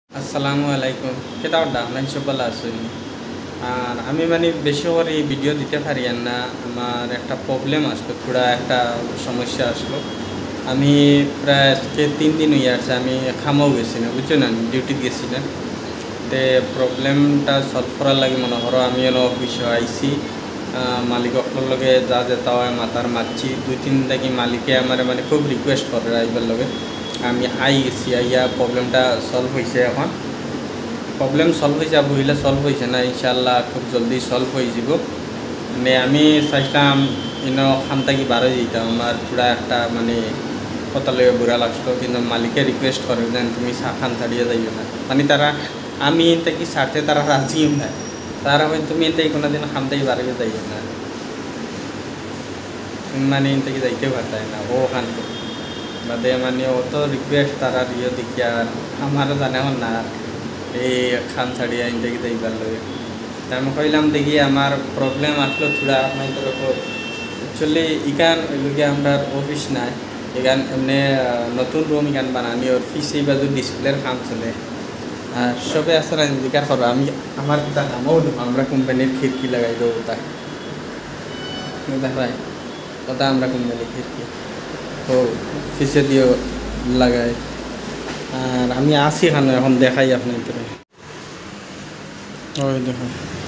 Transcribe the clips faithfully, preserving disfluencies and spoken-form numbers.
আসসালামু আলাইকুম কেটা আপনার সব ভালো আছেন আর আমি মানে বেশি করে ভিডিও দিতে পারি না আমার একটা প্রবলেম আসলো থোড়া একটা সমস্যা আসলো আমি প্রায় আজকে তিন দিন হয়ে আছে আমি খামাও গেছি না বুঝছো না ডিউটি গেছি না তে প্রবলেমটা সলভ করার লাগে মনে করো আমি এলো অফিসে আইসি মালিকর লগে যা যেতে হয় মাতার মারছি দুই তিন থেকে মালিকে আমার মানে খুব রিকোয়েস্ট করে আইবার লগে আমি আই গেছি আইয়া প্রবলেমটা সলভ হয়েছে এখন প্রবলেম সলভ হয়েছে বহিলে সলভ হয়েছে না ইনশাল্লাহ খুব জলদি সলভ হয়ে যাব মানে আমি চাইছিলাম ইনো খান থাকি বারো যেতাম আমার পুরা একটা মানে কথা লগে বুড়া লাগছিল কিন্তু মালিকে রিকোয়েস্ট করে যেন তুমি খান ছাড়িয়ে যাইও না মানে তারা আমি থাকি ছাড়তে তারা রাজিও না তারা হয় তুমি এতে কোনো দিন খান থাকি বারোকে যাইও না মানে এন থেকে যাইতে পারতাই না ও খান বাদে মানে অত রিকোয়েস্ট তারা দিয়ে দেখিয়া আমারও জানে না এই খান ছাড়িয়া এন থেকে যাইবার লগে তা আমি কইলাম দেখি আমার প্রবলেম আসলো থোড়া আপনার তরফ অ্যাকচুয়ালি ইকান ওইগুলো আমরা অফিস নাই এখান এমনি নতুন রুম ইকান বানানি ওর ফিস এই বাজু ডিসপ্লের কাম চলে আর সবে আসে না জিকার করো আমি আমার তা নামও দেবো আমরা কোম্পানির খিড়কি লাগাই দেবো তাই দেখাই ওটা আমরা কোম্পানির খিড়কি ও ফিসে দিয়েও লাগাই আর আমি আসি এখানে এখন দেখাই আপনার ওই দেখো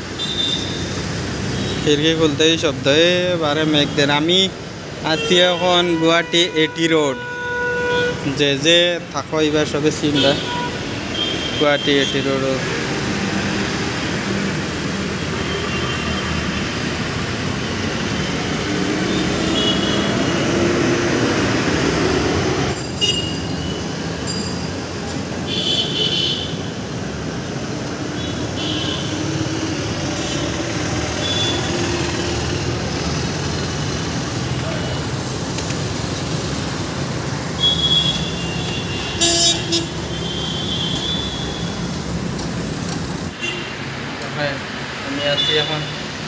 খিড়কি খুলতে এই শব্দ বারে মেঘদের আমি আছি এখন গুয়াহাটি এটি রোড যে যে থাকো এবার সবে চিনবা গুয়াহাটি এটি রোড আমি আছি এখন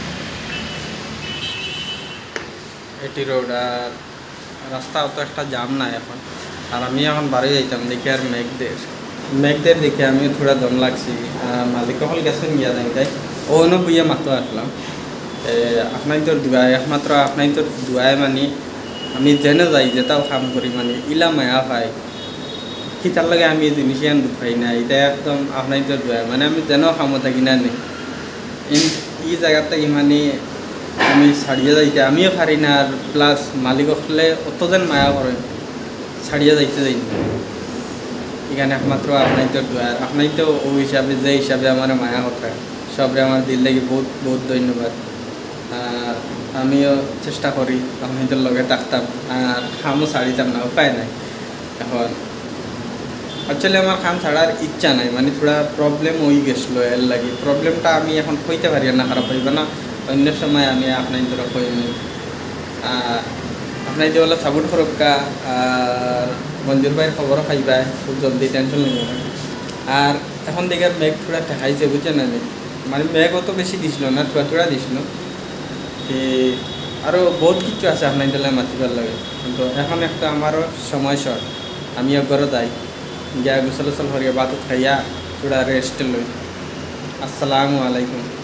এটি রোড আর রাস্তা অত একটা জাম নাই এখন আর আমি এখন বাড়ি যাইতাম দেখি আর মেঘদের মেঘদের দেখে আমি থোড়া দম লাগছি মালিক হল গেছেন গিয়া যাই তাই ওনো বুইয়া মাত্র আসলাম আপনার তোর দুয়াই একমাত্র আপনার তোর দুয়াই মানে আমি জেনে যাই যেটাও কাম করি মানে ইলা মায়া পাই খিতার লাগে আমি জিনিস আন দুখাই না এটা একদম আপনার তোর দুয়াই মানে আমি যেন কামো থাকি না নেই এই জায়গাটা মানে আমি ছাড়িয়ে যাইতে আমিও পারি না আর প্লাস মালিক হলে অত যেন মায়া করেন ছাড়িয়ে যাইতে যাই না এখানে একমাত্র আপনাই তো আপনাই তো ও হিসাবে যে হিসাবে আমার মায়া কথা সবরে আমার দিল লাগে বহুত বহুত ধন্যবাদ আর আমিও চেষ্টা করি আপনাদের লগে থাকতাম আর খামও ছাড়িতাম না উপায় নাই এখন অ্যাকচুয়ালি আমার খাম ছাড়ার ইচ্ছা নাই মানে থোড়া প্রবলেম হয়ে গেছিলো এর লাগে প্রবলেমটা আমি এখন কইতে পারি না খারাপ হইবে না অন্য সময় আমি আপনার ধরো কই আর আপনার যে বলে সাপোর্ট করক্কা আর মঞ্জুর ভাইয়ের খবরও খাইবা খুব জলদি টেনশন নেব না আর এখন দেখে মেঘ থোড়া ঠেকাইছে বুঝছেন না মানে মেঘ অত বেশি দিছিল না থোড়া থোড়া দিছিল আরও বহুত কিছু আছে আপনার দিলে মাতিবার লাগে কিন্তু এখন একটা আমারও সময় শর্ট আমি একবারও যাই গিয়া গোসল গোসল করিয়া বাতত খাইয়া থোড়া রেস্ট লই আসসালামু আলাইকুম।